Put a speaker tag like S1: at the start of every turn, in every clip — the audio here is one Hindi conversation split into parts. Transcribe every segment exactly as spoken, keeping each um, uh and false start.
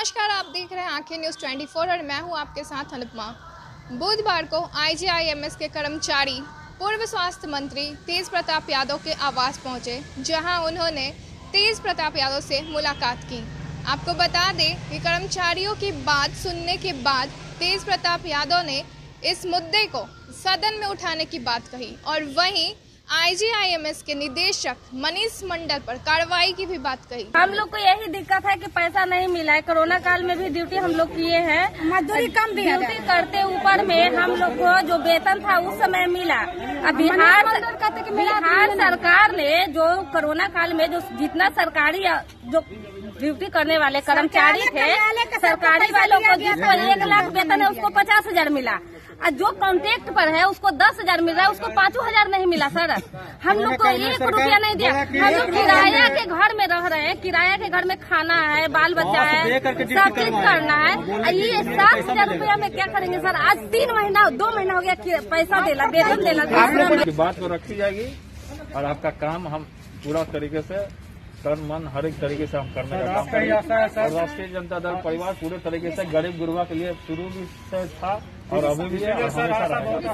S1: नमस्कार, आप देख रहे हैं आंखें न्यूज़ चौबीस और मैं हूं आपके साथ अनुपमा। बुधवार को आईजीआईएमएस के कर्मचारी पूर्व स्वास्थ्य मंत्री तेज प्रताप यादव के आवास पहुंचे, जहां उन्होंने तेज प्रताप यादव से मुलाकात की। आपको बता दें कि कर्मचारियों की बात सुनने के बाद तेज प्रताप यादव ने इस मुद्दे को सदन में उठाने की बात कही और वहीं आईजीआईएमएस के निदेशक मनीष मंडल पर कार्रवाई की भी बात कही।
S2: हम लोग को यही दिक्कत है कि पैसा नहीं मिला है। कोरोना काल में भी ड्यूटी हम लोग किए हैं, मजदूरी कम दिया, ड्यूटी करते ऊपर में हम लोग को जो वेतन था उस समय मिला। अब बिहार बिहार सरकार ने जो कोरोना काल में जो जितना सरकारी जो ड्यूटी करने वाले कर्मचारी थे, सरकारी वालों को जिसको एक लाख वेतन है उसको पचास हजार मिला और जो कॉन्ट्रैक्ट पर है उसको दस हजार मिल रहा है, उसको पाँचों हजार नहीं मिला। सर हम लोग को एक रुपया नहीं दिया। हम लोग किराया के घर में रह रहे हैं, किराया के घर में खाना है, बाल बच्चा है, सब चीज करना है। ये सात हजार रुपया में क्या करेंगे सर? आज तीन महीना दो महीना हो गया पैसा देना, वेतन देना।
S3: बात को रखी जाएगी और आपका काम हम पूरा तरीके से तन मन हर एक तरीके से हम करने का काम करेंगे। और राष्ट्रीय जनता दल परिवार पूरे तरीके से गरीब गुरबा के लिए शुरू भी से था और अभी भी है और हमेशा रहेगा।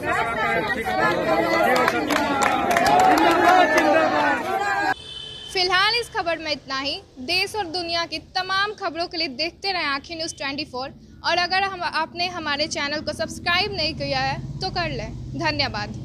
S1: फिलहाल इस खबर में इतना ही। देश और दुनिया की तमाम खबरों के लिए देखते रहें आंखें न्यूज़ चौबीस और अगर हम आपने हमारे चैनल को सब्सक्राइब नहीं किया है तो कर लें। धन्यवाद।